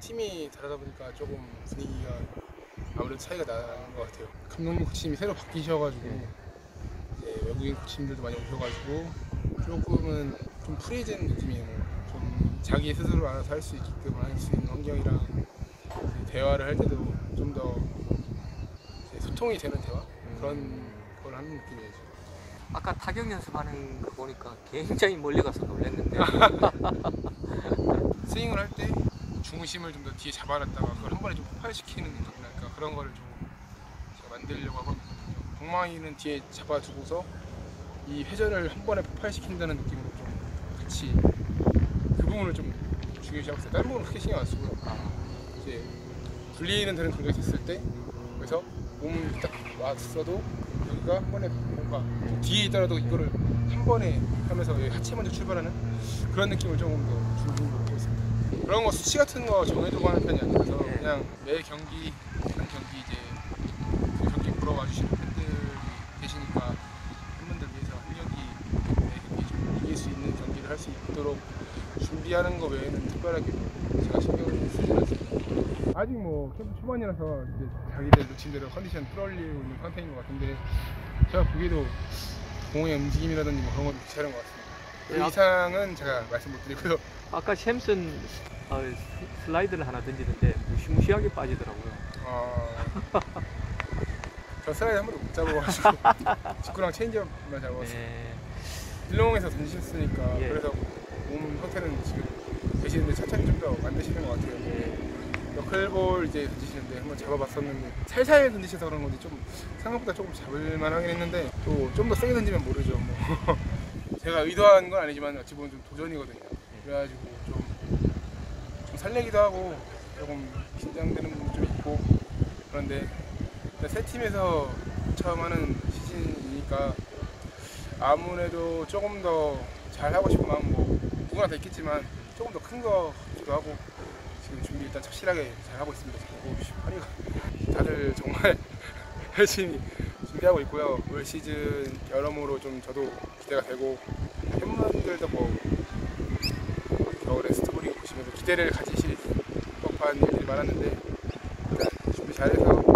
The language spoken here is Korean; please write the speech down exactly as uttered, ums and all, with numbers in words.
팀이 다르다 보니까 조금 분위기가 아무래도 차이가 나는 것 같아요. 감독님 코치님이 새로 바뀌셔가지고 이제 외국인 코치님들도 많이 오셔가지고 조금은 좀 프리해진 느낌이에요. 좀 자기 스스로 알아서 할 수 있게끔 할 수 있는 환경이랑 대화를 할 때도 좀 더 소통이 되는 대화 그런 걸 하는 느낌이에요. 아까 타격 연습하는 거 보니까 굉장히 멀리 가서 놀랐는데 스윙을 할 때 중심을 좀 더 뒤에 잡아놨다가 그걸 한 번에 좀 폭발시키는 느낌이랄까 그런 거를 좀 제가 만들려고 하거든요. 방망이는 뒤에 잡아두고서 이 회전을 한 번에 폭발시킨다는 느낌으로 좀 같이 그 부분을 좀 중요시하고 있어요. 다른 부분은 크게 신경 안 쓰고요. 이제 분리는 되는 공격이 됐을 때 그래서 몸을 딱 왔어도 여기가 한 번에 뭔가 뒤에 있더라도 이거를 한 번에 하면서 하체 먼저 출발하는 그런 느낌을 조금 더 중심으로 하고 있습니다. 그런 거 수치 같은 거 정해두고 하는 편이 아니라서 그냥 매 경기 한 경기 이제 그 경기 보러 와주시는 팬들이 계시니까 팬분들 위해서 한 경기 매 경기 좀 이길 수 있는 경기를 할 수 있도록 준비하는 거 외에는 특별하게 제가 신경을 쓰지 않습니다. 아직 뭐 캠프 초반이라서 이제 자기들 루틴대로 컨디션 풀어올리고 있는 상태인 것 같은데 제가 보기에도 공의 움직임이라든지 뭐 그런 것도 괜찮은 것 같습니다. 그 네, 이상은 제가 말씀 못 드리고요. 아까 샘슨 어, 슬라이드를 하나 던지는데 무시무시하게 빠지더라고요. 어... 저 슬라이드 한 번도 못 잡아가지고 직구랑 체인지업만 잡았어요. 네. 일롱에서 던지셨으니까 예. 그래서 몸 상태는 지금 되시는데 천천히 좀 더 만드시는 것 같아요. 예. 너클볼 이제 던지시는데 한번 잡아봤었는데 살살 던지셔서 그런 건지 좀 생각보다 조금 잡을만 하긴 했는데 또 좀 더 세게 던지면 모르죠. 뭐 제가 의도한 건 아니지만 어찌 보면 좀 도전이거든요. 그래가지고 좀, 좀 설레기도 하고 조금 긴장되는 부분도 좀 있고 그런데 세 팀에서 처음 하는 시즌이니까 아무래도 조금 더 잘하고 싶은 마음 뭐 누구나 다 있겠지만 조금 더 큰 거 같기도 하고 지금 준비 일단 착실하게 잘 하고 있습니다. 그리고 다들 정말 열심히 준비하고 있고요. 올 시즌 여러모로 좀 저도 기대가 되고 팬분들도 뭐 겨울에 스토브리그 보시면서 기대를 가지실 법한 일들이 많았는데 일단 준비 잘해서